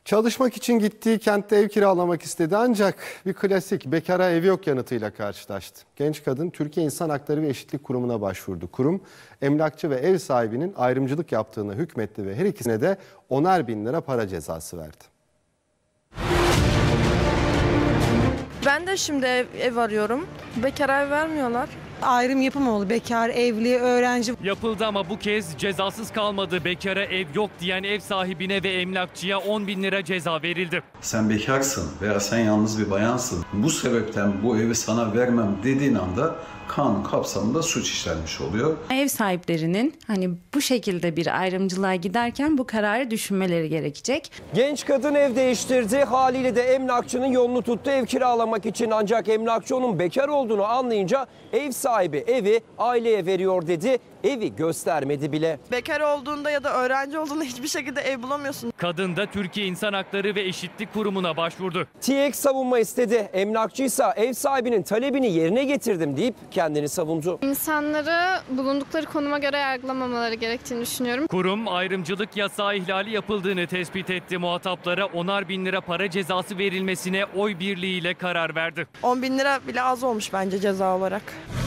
Çalışmak için gittiği kentte ev kiralamak istedi ancak bir klasik bekara ev yok yanıtıyla karşılaştı. Genç kadın Türkiye İnsan Hakları ve Eşitlik Kurumu'na başvurdu. Kurum emlakçı ve ev sahibinin ayrımcılık yaptığına hükmetti ve her ikisine de 10'ar bin lira para cezası verdi. Ben de şimdi ev arıyorum. Bekara ev vermiyorlar. Ayrım yapılmamalı. Bekar, evli, öğrenci. Yapıldı ama bu kez cezasız kalmadı. Bekara ev yok diyen ev sahibine ve emlakçıya 10.000 lira ceza verildi. Sen bekarsın veya sen yalnız bir bayansın. Bu sebepten bu evi sana vermem dediğin anda kanun kapsamında suç işlenmiş oluyor. Ev sahiplerinin bu şekilde bir ayrımcılığa giderken bu kararı düşünmeleri gerekecek. Genç kadın ev değiştirdi. Haliyle de emlakçının yolunu tuttu ev kiralamak için. Ancak emlakçı onun bekar olduğunu anlayınca ev sahibi evi aileye veriyor dedi. Evi göstermedi bile. Bekar olduğunda ya da öğrenci olduğunda hiçbir şekilde ev bulamıyorsun. Kadın da Türkiye İnsan Hakları ve Eşitlik Kurumu'na başvurdu. TİEK savunma istedi. Emlakçıysa ev sahibinin talebini yerine getirdim deyip kendini savundu. İnsanları bulundukları konuma göre yargılamamaları gerektiğini düşünüyorum. Kurum ayrımcılık yasağı ihlali yapıldığını tespit etti. Muhataplara 10.000 lira para cezası verilmesine oy birliğiyle karar verdi. 10.000 lira bile az olmuş bence ceza olarak.